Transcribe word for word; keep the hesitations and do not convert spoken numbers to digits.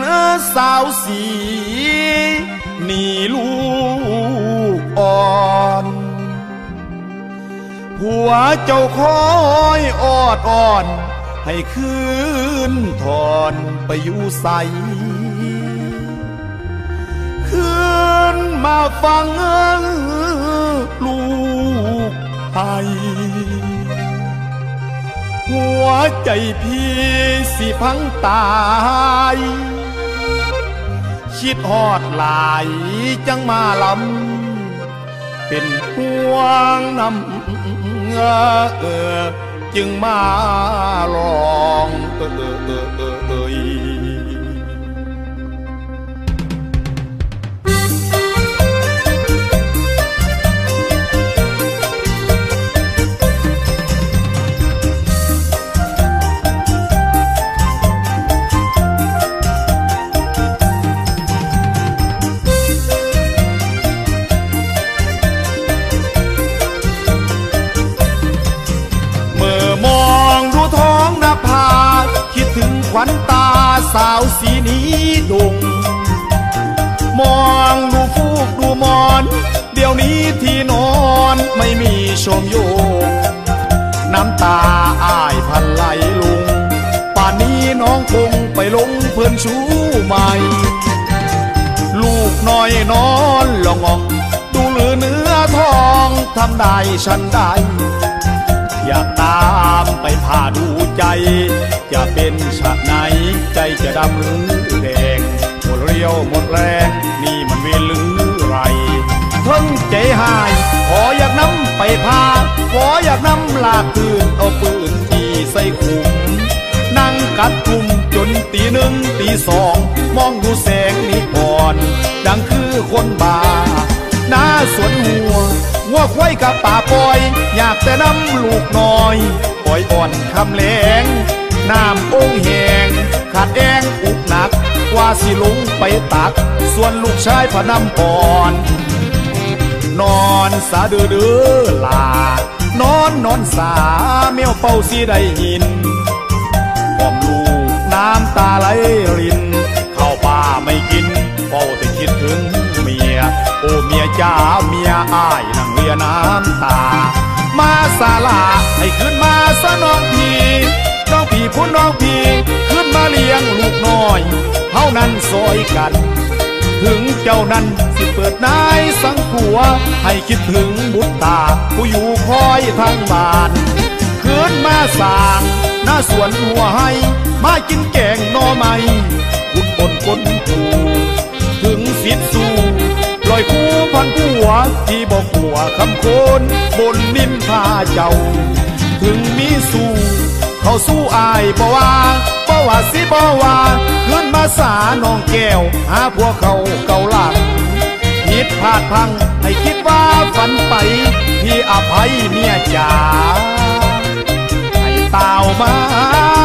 สาวสีนี่ลูกอ่อนผัวเจ้าคอยออดอ่อนให้คืนถอนไปอยู่ใสคืนมาฟังลูกไห้หัวใจพี่สิพังตายคิดฮอดหลายจังมาลำเป็นห่วงนำเออจึงมาลองเออเออเออเออเออขวัญตาสาวสีนี้ดงมองดูฟูกดูมอนเดี๋ยวนี้ที่นอนไม่มีชมโยงน้ำตาอ้ายพันไหลลุงป่านนี้น้องคงไปลงเพื่อนชู้ใหม่ลูกน้อยนอนลององดูหรือเนื้อทองทำได้ฉันได้อยากตามไปพาดูใจจะเป็นชาติไหนใจจะดำหรือแดงหมดเรี่ยวหมดแรงนี่มันเวรหรือไรทั้งใจหายขออยากนำไปพาขออยากนำลากคืนเอาปืนที่ใส่ขุมนั่งกัดกลุ่มจนตีหนึ่งตีสองมองดูแสงนิพรดังคือคนบ้าหน้าสวนหัวงัวควายกับป่าปอยอยากแต่น้ำลูกน้อยปล่อยอ่อนคำแหลงน้ำองแหงขาดแองอุกหนักว่าสิลงไปตักส่วนลูกชายพนำก่อนนอนสาเดือเดือลานอนนอนสาเมียวเป่าสิได้ยินหอมลูกน้ำตาไหลรินเข้าป่าไม่กินเฝ้าแต่คิดถึงเมียโอ้เมียจ้าเมียอ้ายนั่งเรียน้ำตามาศาลาให้ขึ้นมาซะน้องพี่น้องพี่พูดน้องพี่ขึ้นมาเลี้ยงลูกน้อยเท่านั้นซอยกันถึงเจ้านั้นสิเปิดนายสังขัวให้คิดถึงบุตรตาผู้อยู่คอยทางบ้านขึ้นมาสร้างหน้าสวนหัวให้มากินแกงหน่อไม้บุญบนก้นผูถึงสิทธิ์สู่ลอยคู่พันผัวที่บอกหัวคำโคนบนนินพาเจ้าถึงมีสู้เขาสู้อายบ่ว่าบ่ว่าสิบ่ว่าขึ้นมาสาน้องแก้วหาพวกเขาเก่าหลังผิดพลาดพังให้คิดว่าฝันไปพี่อภัยเมียจ๋าให้ตาวมา